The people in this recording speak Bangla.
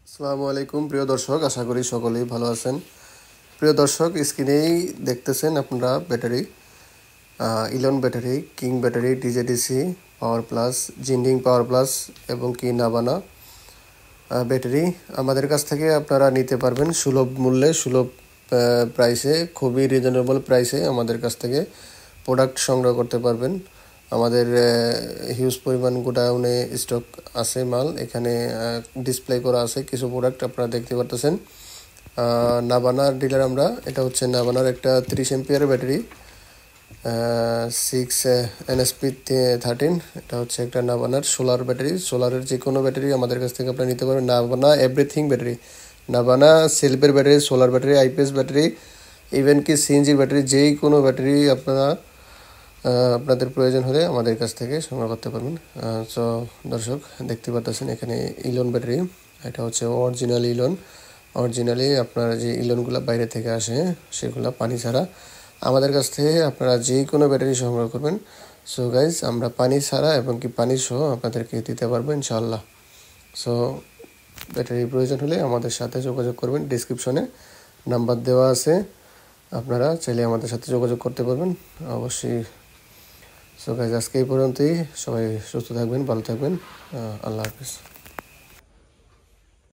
আসসালামু আলাইকুম প্রিয় দর্শক, আশা করি সকলেই ভালো আছেন। প্রিয় দর্শক, স্ক্রিনেই দেখতেছেন আপনারা ব্যাটারি, ইলন battery, King battery, D J D C power plus, জিন্ডিং পাওয়ার প্লাস এবং কি নাভানা ব্যাটারি আমাদের কাছ থেকে আপনারা নিতে পারবেন সুলভ মূল্যে, সুলভ প্রাইসে, খুবই রিজনেবল প্রাইসে আমাদের কাছ থেকে প্রোডাক্ট সংগ্রহ করতে পারবেন। আমাদের হিউজ পরিমাণ গোডাউনে স্টক আছে মাল, এখানে ডিসপ্লে করা আছে কিছু প্রোডাক্ট আপনারা দেখতে পারতেছেন। নাভানার ডিলার আমরা। এটা হচ্ছে নাভানার একটা 30 এম্পিয়ারের ব্যাটারি, 6 NSP13। এটা হচ্ছে একটা নাভানার সোলার ব্যাটারি। সোলারের যে কোনো ব্যাটারি আমাদের কাছ থেকে আপনারা নিতে পারবেন। নাভানা এভরিথিং ব্যাটারি, নাভানা সেলফের battery, solar battery, I P S battery, even কি সিএনজির ব্যাটারি, যেই কোনো ব্যাটারি আপনাদের প্রয়োজন হলে আমাদের কাছ থেকে সংগ্রহ করতে পারবেন। সো দর্শক, দেখতে পাচ্ছেন এখানে ইলন ব্যাটারি। এটা হচ্ছে অরিজিনাল ইলন। অরিজিনালি আপনার যে ইলনগুলো বাইরে থেকে আসে সেগুলো পানি ছাড়া। আমাদের কাছ থেকে আপনারা যে কোনো ব্যাটারি সংগ্রহ করবেন। সো গাইজ, আমরা পানি ছাড়া এবং কি পানি সহ আপনাদেরকে দিতে পারবো ইনশাআল্লাহ। সো ব্যাটারির প্রয়োজন হলে আমাদের সাথে যোগাযোগ করবেন। ডিসক্রিপশনে নাম্বার দেওয়া আছে, আপনারা চাইলে আমাদের সাথে যোগাযোগ করতে পারবেন অবশ্যই। সো গাইজ, আজকে এই পর্যন্তই। সবাই সুস্থ থাকবেন, ভালো থাকবেন। আল্লাহ হাফিজ।